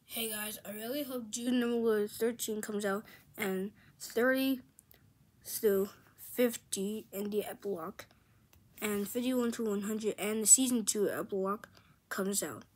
Hey guys, I really hope June number 13 comes out and 30 to 50 in the epilogue and 51 to 100 and the season 2 epilogue comes out.